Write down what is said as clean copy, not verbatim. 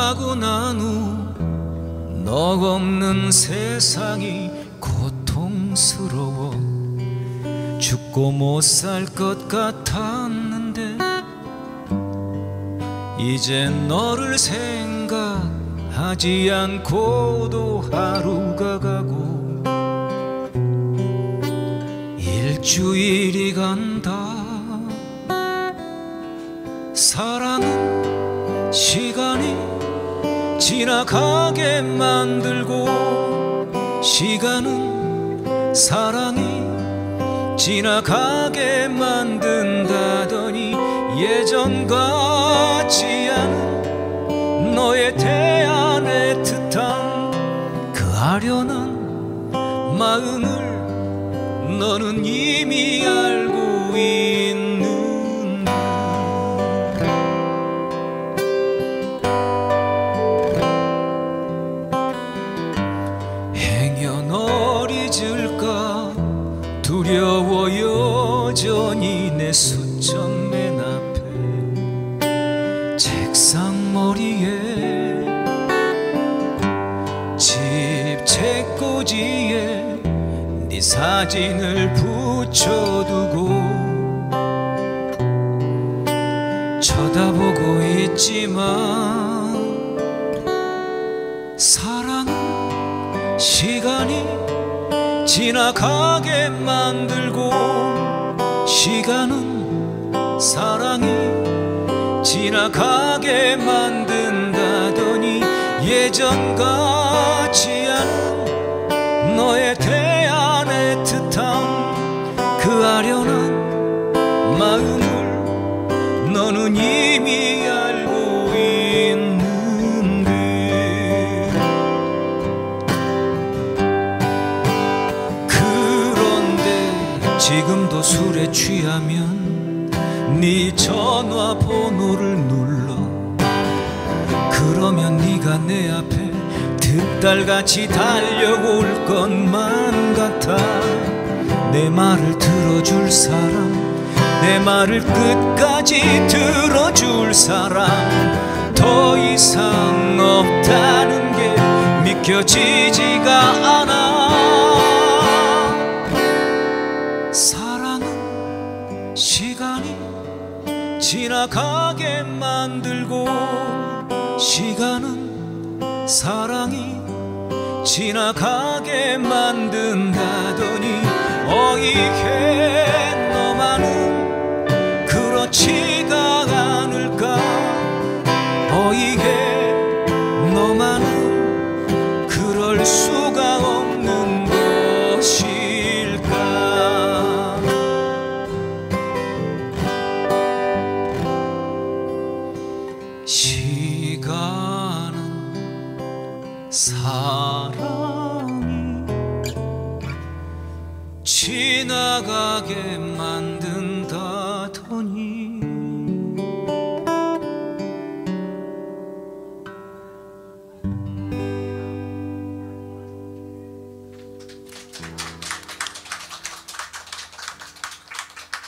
떠나고 난 후 너 없는 세상이 고통스러워 죽고 못 살 것 같았는데 이제 너를 생각하지 않고도 하루가 가고 일주일이 간다. 사랑은 시간이 지나가게 만들고 시간은 사랑이 지나가게 만든다더니 예전 같지 않은 너의 대안 애틋한 그 아련한 마음을 너는 이미 알고 있는 두려워 여전히 내 수천 맨 앞에 책상 머리에 집 책꽂이에 네 사진을 붙여두고 쳐다보고 있지만 사랑은 시간이 지나가게 만들고 시간은 사랑이 지나가게 만든다더니 예전 같지 않은 너의 대안 애틋한 그 아련한 마음을 너는 이미 알고 있는데 지금도 술에 취하면 네 전화번호를 눌러 그러면 네가 내 앞에 득달같이 달려올 것만 같아. 내 말을 들어줄 사람 내 말을 끝까지 들어줄 사람 더 이상 없다는 게 믿겨지지가 않아. 사랑은 시간이 지나가게 만들고 시간은 사랑이 지나가게 만든다더니 어이해 너만은 그렇지가 않을까. 어이해 너만은 그럴 수가 없는 것일까. 시간은 사랑이 지나가게